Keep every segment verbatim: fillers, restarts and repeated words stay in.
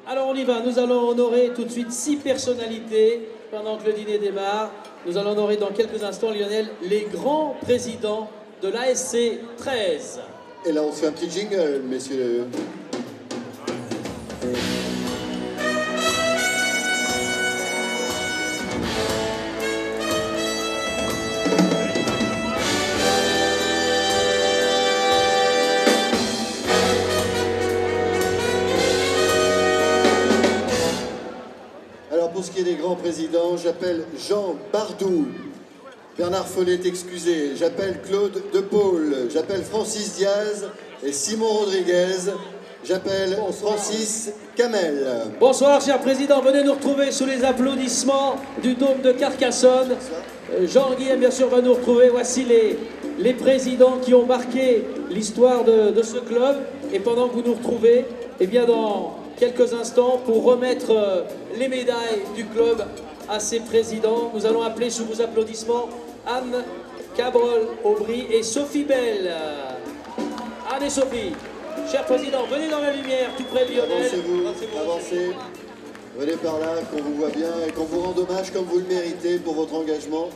Alors on y va, nous allons honorer tout de suite six personnalités pendant que le dîner démarre. Nous allons honorer dans quelques instants, Lionel, les grands présidents de l'A S C treize. Et là on se fait un petit jingle, messieurs. Pour ce qui est des grands présidents, j'appelle Jean Bardou. Bernard Follet est excusé. J'appelle Claude De Paul. J'appelle Francis Diaz et Simon Rodriguez. J'appelle Francis Camel. Bonsoir, cher président. Venez nous retrouver sous les applaudissements du Dôme de Carcassonne. Jean-Guillaume, bien sûr, va nous retrouver. Voici les, les présidents qui ont marqué l'histoire de, de ce club. Et pendant que vous nous retrouvez, eh bien, dans quelques instants, pour remettre euh, les médailles du club à ses présidents, nous allons appeler sous vos applaudissements Anne Cabrol-Aubry et Sophie Bell. Anne et Sophie, cher président, venez dans la lumière, tout près de Lionel. Avancez-vous, avancez. Venez par là, qu'on vous voit bien et qu'on vous rende hommage comme vous le méritez pour votre engagement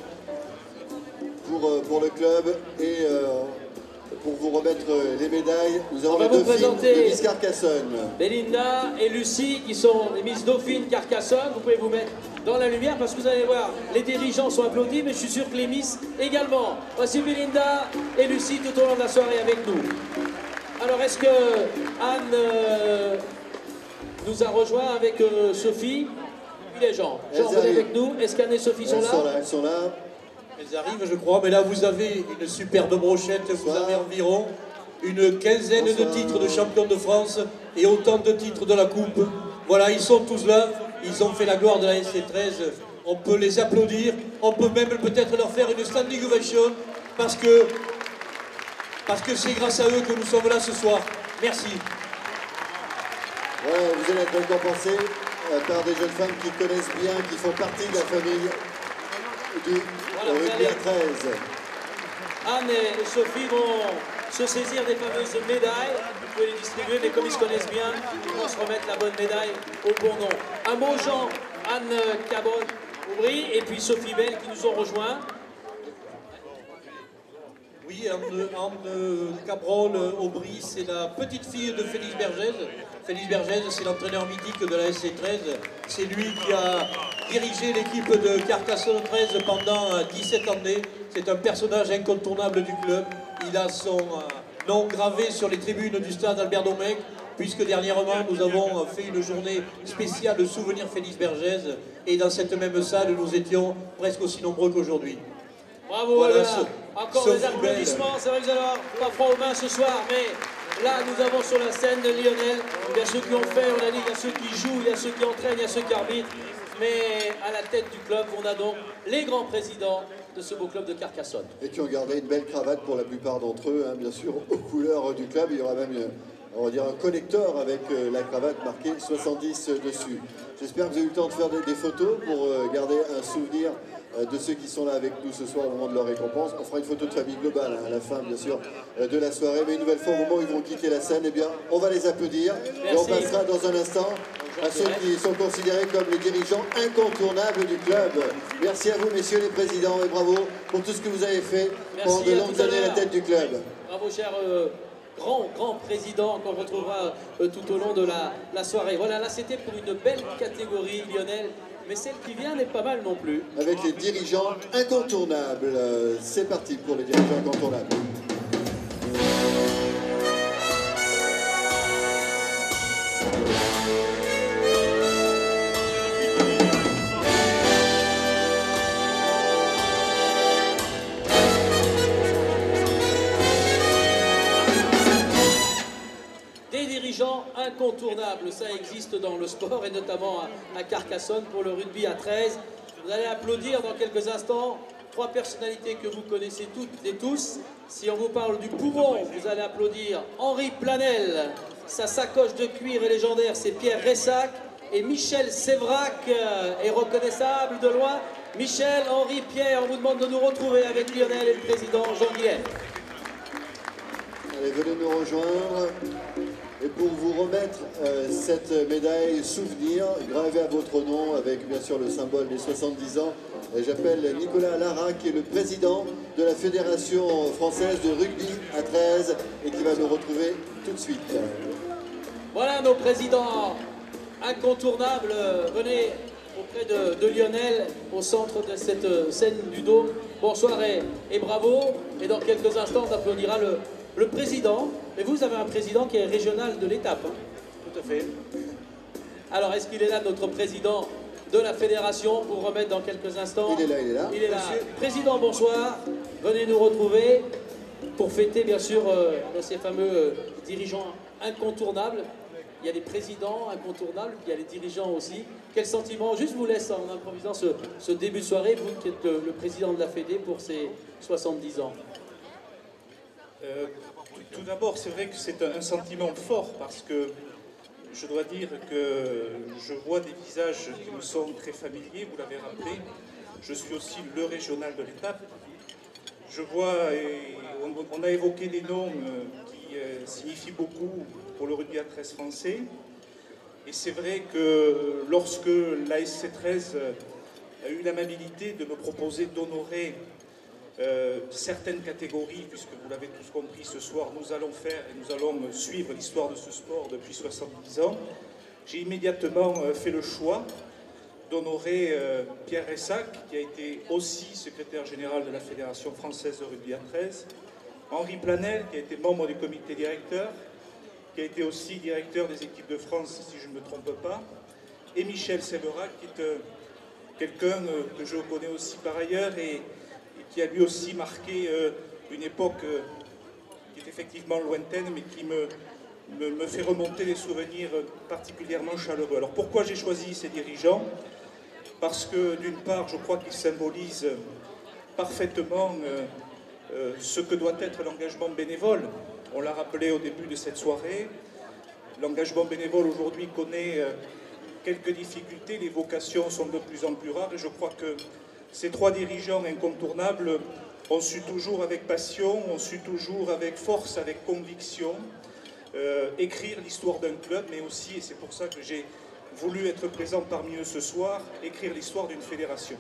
pour, euh, pour le club et euh, pour vous remettre les médailles. Nous avons les dauphines de Miss Carcassonne. Belinda et Lucie qui sont les Miss Dauphine Carcassonne. Vous pouvez vous mettre dans la lumière parce que vous allez voir, les dirigeants sont applaudis, mais je suis sûr que les Miss également. Voici Belinda et Lucie tout au long de la soirée avec nous. Alors est-ce que Anne euh, nous a rejoint avec euh, Sophie et les gens? Jean, venez avec nous. Est-ce qu'Anne et Sophie sont elles là, sont là Elles sont là. Elles arrivent, je crois, mais là vous avez une superbe brochette, vous avez environ une quinzaine Bonsoir. de titres de champion de France et autant de titres de la Coupe. Voilà, ils sont tous là, ils ont fait la gloire de la S C treize, on peut les applaudir, on peut même peut-être leur faire une standing ovation parce que parce que c'est grâce à eux que nous sommes là ce soir. Merci. Ouais, vous allez être récompensés euh, par des jeunes femmes qui connaissent bien, qui font partie de la famille du Voilà, rugby à treize. Anne et Sophie vont se saisir des fameuses médailles. Vous pouvez les distribuer, mais comme ils se connaissent bien, ils vont se remettre la bonne médaille au bon nom. Un mot, Jean, Anne Cabot-Aubry et puis Sophie Bell qui nous ont rejoints. Oui, Anne, Anne Cabrol-Aubry, c'est la petite fille de Félix Bergès. Félix Bergès, c'est l'entraîneur mythique de la S C treize. C'est lui qui a dirigé l'équipe de Carcassonne treize pendant dix-sept années. C'est un personnage incontournable du club. Il a son euh, nom gravé sur les tribunes du stade Albert Domecq, puisque dernièrement nous avons fait une journée spéciale souvenir Félix Bergès. Et dans cette même salle, nous étions presque aussi nombreux qu'aujourd'hui. Bravo, voilà, voilà. Ce, Encore Sophie des applaudissements. C'est vrai que vous allez avoir pas froid aux mains ce soir, mais là nous avons sur la scène de Lionel, il y a ceux qui ont fait, on a dit, il y a ceux qui jouent, il y a ceux qui entraînent, il y a ceux qui arbitrent. Mais à la tête du club, on a donc les grands présidents de ce beau club de Carcassonne. Et qui ont gardé une belle cravate pour la plupart d'entre eux, hein, bien sûr, aux couleurs du club. Il y aura même une, on va dire un connecteur avec euh, la cravate marquée soixante-dix dessus. J'espère que vous avez eu le temps de faire des, des photos pour euh, garder un souvenir euh, de ceux qui sont là avec nous ce soir au moment de leur récompense. On fera une photo de famille globale hein, à la fin, bien sûr, euh, de la soirée. Mais une nouvelle fois, au moment où ils vont quitter la scène, eh bien, on va les applaudir. Merci. Et on passera dans un instant à ceux qui sont considérés comme les dirigeants incontournables du club. Merci à vous, messieurs les présidents, et bravo pour tout ce que vous avez fait Merci, pendant de à longues tout à années à la l'heure. tête du club. Bravo, cher euh, grand, grand président qu'on retrouvera euh, tout au long de la, la soirée. Voilà, là c'était pour une belle catégorie, Lionel, mais celle qui vient n'est pas mal non plus. Avec les dirigeants incontournables. Euh, C'est parti pour les dirigeants incontournables. Des dirigeants incontournables, ça existe dans le sport et notamment à, à Carcassonne pour le rugby à treize. Vous allez applaudir dans quelques instants trois personnalités que vous connaissez toutes et tous. Si on vous parle du poumon, vous allez applaudir Henri Planel. Sa sacoche de cuir est légendaire, c'est Pierre Ressac. Et Michel Sévrac euh, est reconnaissable de loin. Michel, Henri, Pierre, on vous demande de nous retrouver avec Lionel et le président Jean-Guillaume. Allez, venez nous rejoindre. Et pour vous remettre euh, cette médaille souvenir, gravée à votre nom, avec bien sûr le symbole des soixante-dix ans, j'appelle Nicolas Lara, qui est le président de la Fédération française de rugby à treize, et qui va nous retrouver tout de suite. Voilà nos présidents incontournables. Venez auprès de, de Lionel, au centre de cette scène du Dôme. Bonsoir et, et bravo. Et dans quelques instants, on applaudira le, le président. Mais vous avez un président qui est régional de l'étape. Hein? Tout à fait. Alors, est-ce qu'il est là, notre président de la fédération, pour remettre dans quelques instants? Il est là, il est là. Il est là. Monsieur. Président, bonsoir. Venez nous retrouver pour fêter, bien sûr, euh, ces fameux euh, dirigeants incontournables. Il y a des présidents incontournables, puis il y a les dirigeants aussi. Quel sentiment? Juste vous laisse en improvisant ce, ce début de soirée, vous qui êtes le, le président de la Fédé pour ces soixante-dix ans. Euh, tout tout d'abord, c'est vrai que c'est un, un sentiment fort parce que je dois dire que je vois des visages qui me sont très familiers, vous l'avez rappelé. Je suis aussi le régional de l'étape. Je vois, et on, on a évoqué des noms qui euh, signifient beaucoup pour le rugby à treize français. Et c'est vrai que lorsque l'A S C treize a eu l'amabilité de me proposer d'honorer euh, certaines catégories, puisque vous l'avez tous compris, ce soir nous allons faire et nous allons suivre l'histoire de ce sport depuis soixante-dix ans, j'ai immédiatement euh, fait le choix d'honorer euh, Pierre Ressac, qui a été aussi secrétaire général de la Fédération française de rugby à treize, Henri Planel, qui a été membre du comité directeur, qui a été aussi directeur des équipes de France, si je ne me trompe pas, et Michel Séverac, qui est euh, quelqu'un euh, que je connais aussi par ailleurs et, et qui a lui aussi marqué euh, une époque euh, qui est effectivement lointaine, mais qui me, me, me fait remonter des souvenirs particulièrement chaleureux. Alors pourquoi j'ai choisi ces dirigeants? Parce que d'une part, je crois qu'ils symbolisent parfaitement euh, euh, ce que doit être l'engagement bénévole. On l'a rappelé au début de cette soirée, l'engagement bénévole aujourd'hui connaît euh, quelques difficultés, les vocations sont de plus en plus rares et je crois que ces trois dirigeants incontournables ont su toujours avec passion, ont su toujours avec force, avec conviction, euh, écrire l'histoire d'un club, mais aussi, et c'est pour ça que j'ai voulu être présent parmi eux ce soir, écrire l'histoire d'une fédération.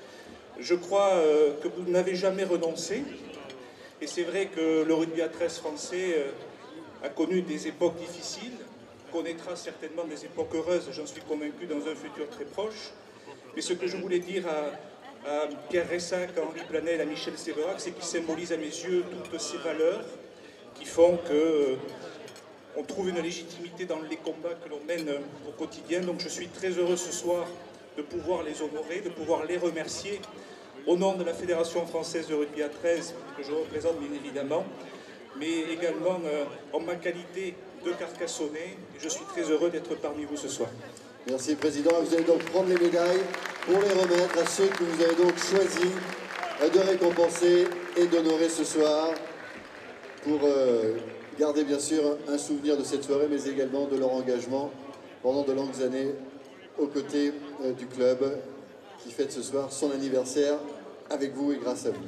Je crois euh, que vous n'avez jamais renoncé. Et c'est vrai que le rugby à treize français euh, a connu des époques difficiles, connaîtra certainement des époques heureuses, j'en suis convaincu, dans un futur très proche. Mais ce que je voulais dire à, à Pierre Ressac, à Henri Planel, à Michel Séverac, c'est qu'ils symbolisent à mes yeux toutes ces valeurs qui font que euh, on trouve une légitimité dans les combats que l'on mène au quotidien. Donc je suis très heureux ce soir de pouvoir les honorer, de pouvoir les remercier au nom de la Fédération française de rugby à treize, que je représente bien évidemment, mais également euh, en ma qualité de Carcassonnais. Et je suis très heureux d'être parmi vous ce soir. Merci Président. Vous allez donc prendre les médailles pour les remettre à ceux que vous avez donc choisi de récompenser et d'honorer ce soir pour euh, garder bien sûr un souvenir de cette soirée, mais également de leur engagement pendant de longues années aux côtés euh, du club qui fête ce soir son anniversaire avec vous et grâce à vous.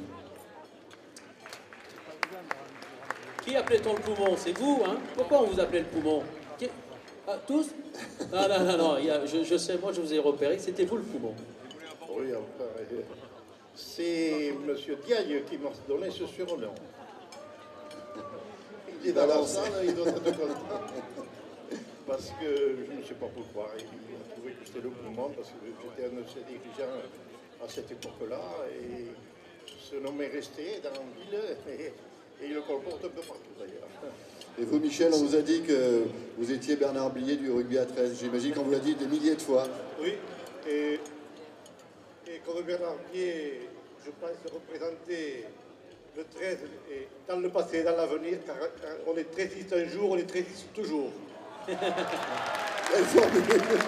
Qui appelait-on le poumon? C'est vous, hein? Pourquoi on vous appelait le poumon? Qui... Ah, tous? Non, non, non, non. Il y a, je, je sais, moi je vous ai repéré, c'était vous le poumon. Oui, enfin, c'est M. Diagne qui m'a donné ce surnom. Il est dans la salle, il doit être content. Parce que je ne sais pas pourquoi, il a trouvé que c'était le poumon, parce que j'étais un de ses dirigeants à cette époque-là, et ce nom est resté dans la ville, et, et il le colporte un peu partout d'ailleurs. Et vous, Michel, on vous a dit que vous étiez Bernard Blier du rugby à treize. J'imagine qu'on vous l'a dit des milliers de fois. Oui, et, et comme Bernard Blier, je pense représenter le treize et dans le passé et dans l'avenir, car on est treiziste un jour, on est treiziste toujours. Belle formule.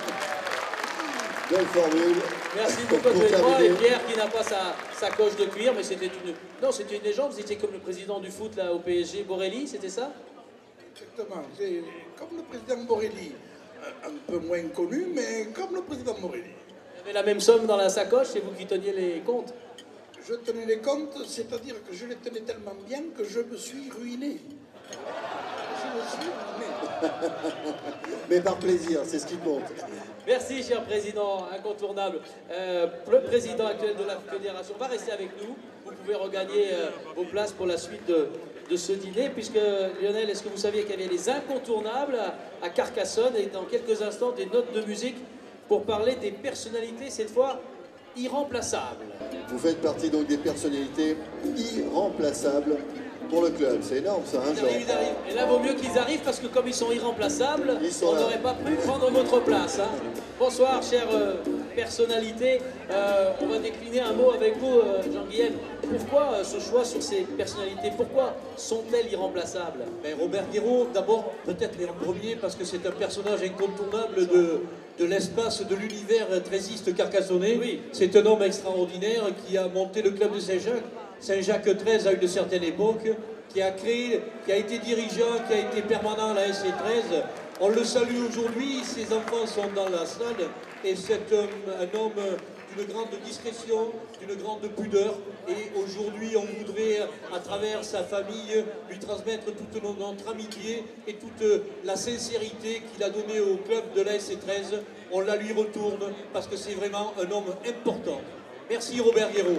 Belle formule. Merci beaucoup à tous les trois. Et Pierre qui n'a pas sa, sa coche de cuir, mais c'était une... Non, c'était une légende. Vous étiez comme le président du foot là, au P S G, Borelli, c'était ça? Exactement. C'est comme le président Borelli. Un peu moins connu, mais comme le président Borelli. Vous avez la même somme dans la sacoche, c'est vous qui teniez les comptes? Je tenais les comptes, c'est-à-dire que je les tenais tellement bien que je me suis ruiné. Je me suis ruiné. Mais par plaisir, c'est ce qui compte. Merci, cher président incontournable. Euh, le président actuel de la fédération va rester avec nous. Vous pouvez regagner euh, vos places pour la suite de, de ce dîner, puisque, Lionel, est-ce que vous saviez qu'il y avait les incontournables à, à Carcassonne, et dans quelques instants, des notes de musique pour parler des personnalités, cette fois, irremplaçables. Vous faites partie donc des personnalités irremplaçables pour le club. C'est énorme ça, hein, Ils Jean? arrivent, ils arrivent. Et là, vaut mieux qu'ils arrivent, parce que comme ils sont irremplaçables, Ils sont on là. n'aurait pas pu prendre votre place. Hein. Bonsoir, chère euh, personnalité. Euh, on va décliner un mot avec vous, euh, Jean-Guilhem. Pourquoi euh, ce choix sur ces personnalités? Pourquoi sont-elles irremplaçables? Ben, Robert Guéraud, d'abord, peut-être en premier, parce que c'est un personnage incontournable de, de l'espace, de l'univers trésiste carcassonnais. Oui. C'est un homme extraordinaire qui a monté le club de Saint-Jacques, Saint-Jacques treize à une certaine époque, qui a créé, qui a été dirigeant, qui a été permanent à la S C treize. On le salue aujourd'hui, ses enfants sont dans la salle, et c'est un, un homme d'une grande discrétion, d'une grande pudeur, et aujourd'hui on voudrait, à travers sa famille, lui transmettre toute notre amitié et toute la sincérité qu'il a donnée au club de la S C treize. On la lui retourne, parce que c'est vraiment un homme important. Merci Robert Guéraud.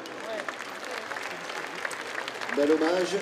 Bel hommage.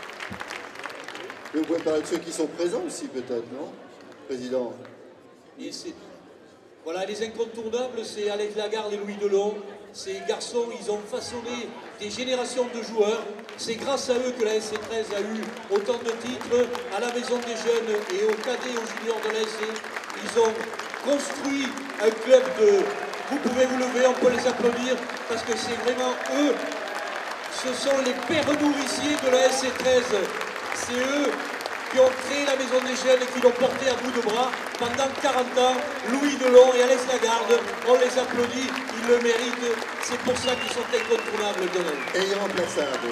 Vous pouvez parler de ceux qui sont présents aussi, peut-être, non, Président? Et c'est... Voilà, les incontournables, c'est Alex Lagarde et Louis Delon. Ces garçons, ils ont façonné des générations de joueurs. C'est grâce à eux que la S C treize a eu autant de titres à la Maison des Jeunes et aux cadets et aux juniors de la S C. Ils ont construit un club de... Vous pouvez vous lever, on peut les applaudir, parce que c'est vraiment eux. Ce sont les pères nourriciers de la S C treize. C'est eux qui ont créé la Maison des Jeunes et qui l'ont porté à bout de bras pendant quarante ans. Louis Delon et Alex Lagarde, on les applaudit, ils le méritent. C'est pour ça qu'ils sont incontournables, Lionel. Et irremplaçables.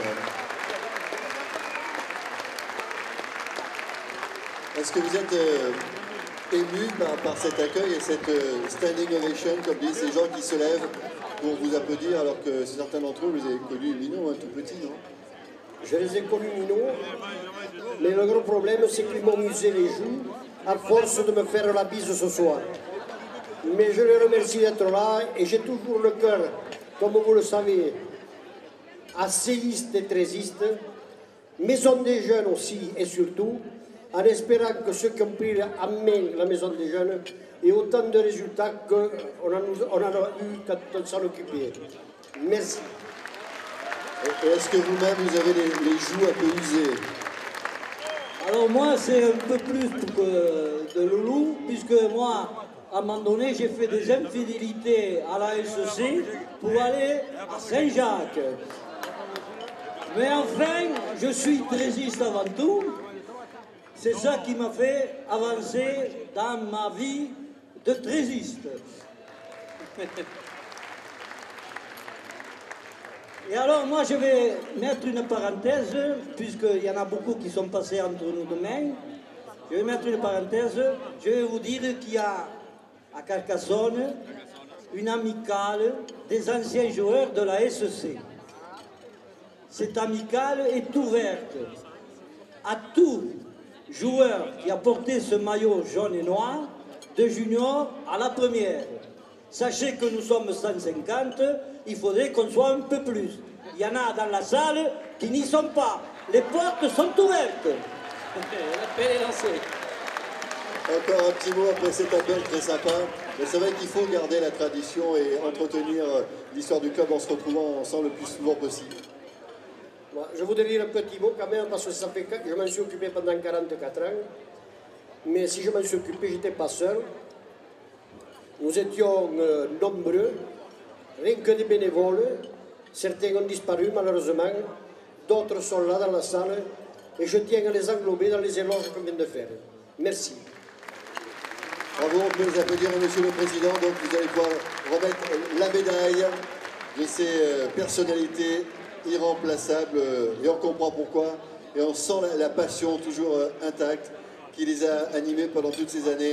Est-ce que vous êtes euh, ému par, par cet accueil et cette euh, standing ovation, comme disent ces gens qui se lèvent pour vous applaudir, alors que certains d'entre eux, vous avez connu Minot, hein, tout petit, non? Je les ai connus Minot, mais le gros problème, c'est qu'ils m'ont usé les joues à force de me faire la bise ce soir. Mais je les remercie d'être là et j'ai toujours le cœur, comme vous le savez, asséiste et trésiste, Maison des Jeunes aussi et surtout, en espérant que ceux qui ont pris en main la Maison des Jeunes aient autant de résultats qu'on en, on en a eu quand on s'en occupait. Merci. Et est-ce que vous-même, vous avez les, les joues un peu usées? Alors moi, c'est un peu plus que de loulou, puisque moi, à un moment donné, j'ai fait des infidélités à la S C pour aller à Saint-Jacques. Mais enfin, je suis trésiste avant tout. C'est ça qui m'a fait avancer dans ma vie de trésiste. Et alors, moi, je vais mettre une parenthèse, puisqu'il y en a beaucoup qui sont passés entre nous demain. Je vais mettre une parenthèse. Je vais vous dire qu'il y a à Carcassonne une amicale des anciens joueurs de la S C. Cette amicale est ouverte à tout joueur qui a porté ce maillot jaune et noir, de junior à la première. Sachez que nous sommes cent cinquante, il faudrait qu'on soit un peu plus. Il y en a dans la salle qui n'y sont pas. Les portes sont ouvertes. L'appel est lancé. Encore un petit mot après cet appel très sympa. Mais c'est vrai qu'il faut garder la tradition et entretenir l'histoire du club en se retrouvant ensemble le plus souvent possible. Moi, je voudrais dire un petit mot quand même, parce que ça fait que je m'en suis occupé pendant quarante-quatre ans. Mais si je m'en suis occupé, je n'étais pas seul. Nous étions euh, nombreux, rien que des bénévoles. Certains ont disparu malheureusement, d'autres sont là dans la salle. Et je tiens à les englober dans les éloges qu'on vient de faire. Merci. Bravo, on peut les applaudir à Monsieur le Président. Donc vous allez pouvoir remettre la médaille de ces euh, personnalités irremplaçables. Euh, et on comprend pourquoi. Et on sent la, la passion toujours euh, intacte qui les a animés pendant toutes ces années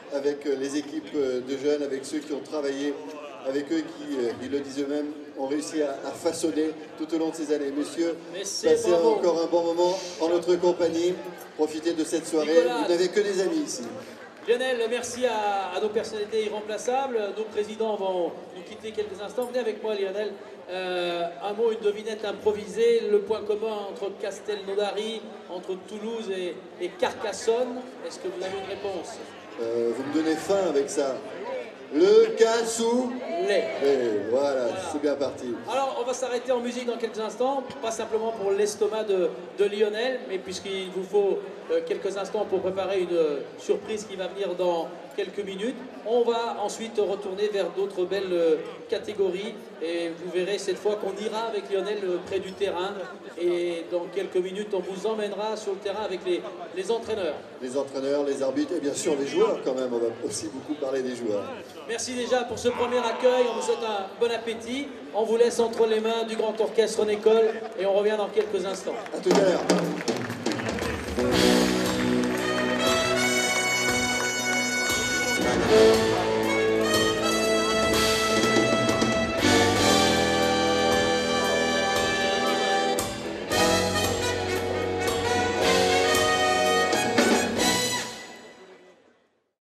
avec les équipes de jeunes, avec ceux qui ont travaillé, avec eux qui, ils le disent eux-mêmes, ont réussi à, à façonner tout au long de ces années. Messieurs, passez encore un bon moment en notre compagnie. Profitez de cette soirée. Nicolas, vous n'avez que des amis ici. Lionel, merci à, à nos personnalités irremplaçables. Nos présidents vont nous quitter quelques instants. Venez avec moi, Lionel. Euh, un mot, une devinette improvisée. Le point commun entre Castelnaudary, entre Toulouse et, et Carcassonne. Est-ce que vous avez une réponse? euh, Vous me donnez faim avec ça. Le cassoulet. Voilà, voilà. C'est bien parti. Alors, on va s'arrêter en musique dans quelques instants, pas simplement pour l'estomac de, de Lionel, mais puisqu'il vous faut euh, quelques instants pour préparer une euh, surprise qui va venir dans quelques minutes. On va ensuite retourner vers d'autres belles euh, catégories et vous verrez cette fois qu'on ira avec Lionel euh, près du terrain et dans quelques minutes, on vous emmènera sur le terrain avec les, les entraîneurs. Les entraîneurs, les arbitres et bien sûr les joueurs quand même. On va aussi beaucoup parler des joueurs. Merci déjà pour ce premier accueil, on vous souhaite un bon appétit. On vous laisse entre les mains du Grand Orchestre en école et on revient dans quelques instants. À tout à l'heure.